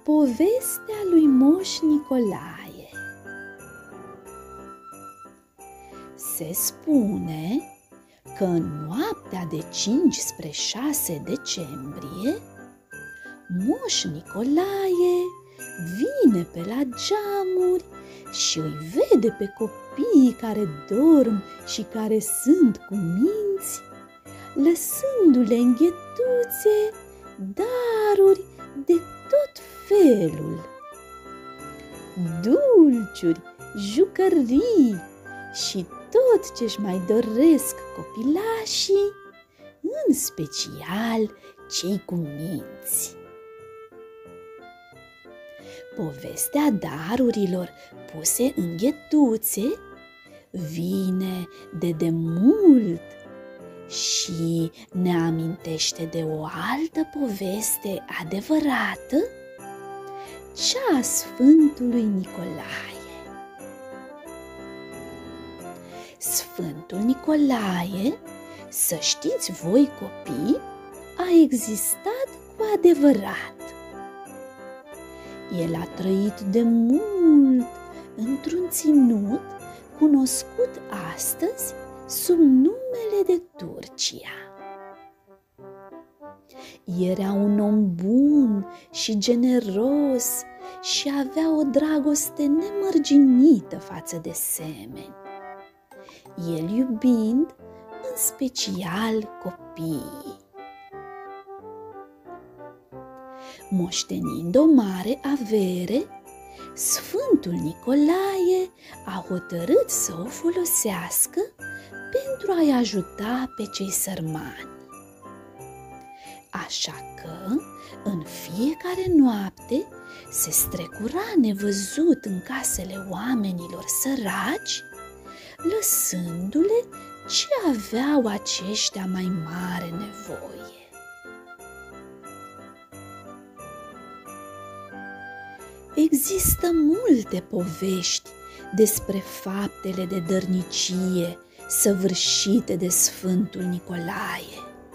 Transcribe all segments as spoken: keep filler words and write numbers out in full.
Povestea lui Moș Nicolae. Se spune că în noaptea de cinci spre șase decembrie, Moș Nicolae vine pe la geamuri și îi vede pe copiii care dorm și care sunt cu minți, lăsându-le în ghetuțe daruri de tot felul, dulciuri, jucării și tot ce-și mai doresc copilașii, în special cei cu minți. Povestea darurilor puse în ghetuțe vine de demult și ne amintește de o altă poveste adevărată, cea a Sfântului Nicolae. Sfântul Nicolae, să știți voi copii, a existat cu adevărat. El a trăit de mult într-un ținut cunoscut astăzi sub numele de Turcia. Era un om bun și generos și avea o dragoste nemărginită față de semeni, el iubind în special copiii. Moștenind o mare avere, Sfântul Nicolae a hotărât să o folosească pentru a-i ajuta pe cei sărmani. Așa că, în fiecare noapte, se strecura nevăzut în casele oamenilor săraci, lăsându-le ce aveau aceștia mai mare nevoie. Există multe povești despre faptele de dărnicie săvârșite de Sfântul Nicolae.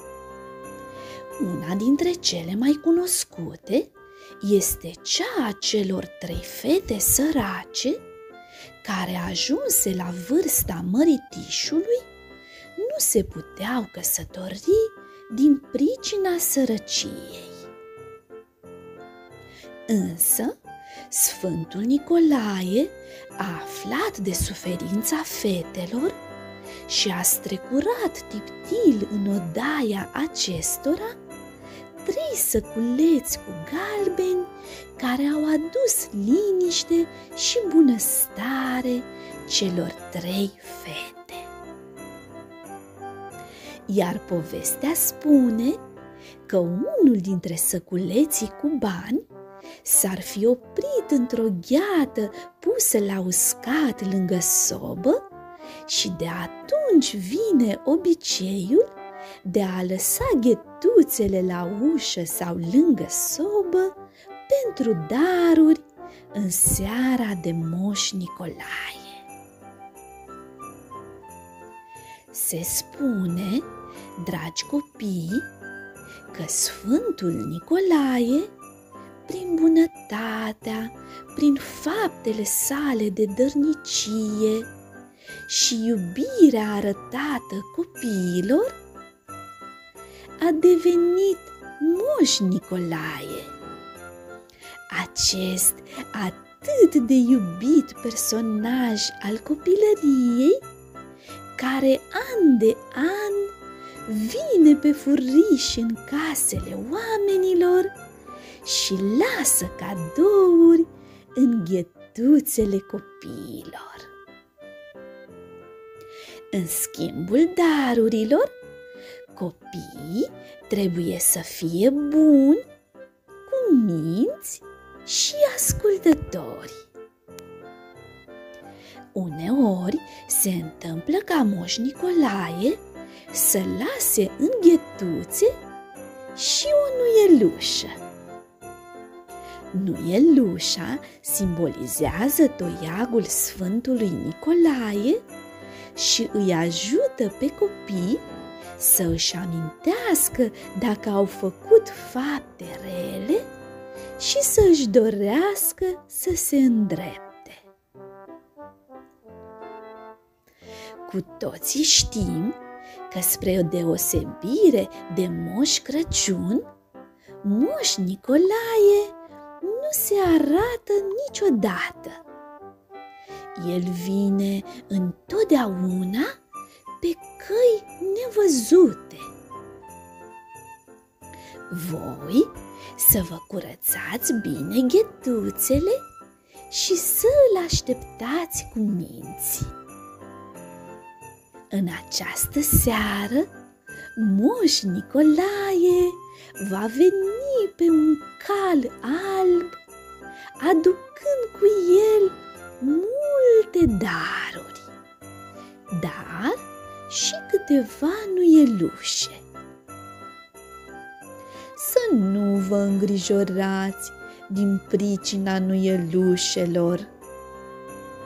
Una dintre cele mai cunoscute este cea a celor trei fete sărace care, ajunse la vârsta măritișului, nu se puteau căsători din pricina sărăciei. Însă, Sfântul Nicolae a aflat de suferința fetelor și a strecurat tiptil în odaia acestora trei săculeți cu galbeni care au adus liniște și bunăstare celor trei fete. Iar povestea spune că unul dintre săculeții cu bani s-ar fi oprit într-o gheată pusă la uscat lângă sobă și de atunci vine obiceiul de a lăsa ghetuțele la ușă sau lângă sobă pentru daruri în seara de Moș Nicolae. Se spune, dragi copii, că Sfântul Nicolae, prin bunătatea, prin faptele sale de dărnicie și iubirea arătată copiilor, a devenit Moș Nicolae, acest atât de iubit personaj al copilăriei, care an de an vine pe furiș în casele oamenilor și lasă cadouri în ghetuțele copiilor. În schimbul darurilor, copiii trebuie să fie buni, cu minți și ascultători. Uneori se întâmplă ca Moș Nicolae să lase în ghetuțe și o nuielușă. Nuielușa simbolizează toiagul Sfântului Nicolae și îi ajută pe copii să își amintească dacă au făcut fapte rele și să-și dorească să se îndrepte. Cu toții știm că, spre o deosebire de Moș Crăciun, Moș Nicolae nu se arată niciodată. El vine întotdeauna pe căi nevăzute. Voi să vă curățați bine ghetuțele și să îl așteptați cu minții. În această seară, Moș Nicolae va veni pe un cal alb, aducând cu el multe daruri, dar și câteva nuielușe. Să nu vă îngrijorați din pricina nuielușelor.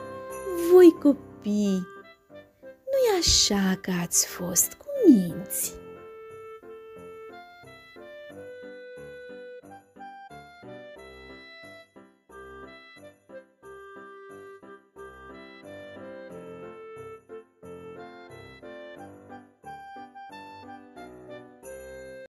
Voi, copii, nu-i așa că ați fost cu minți.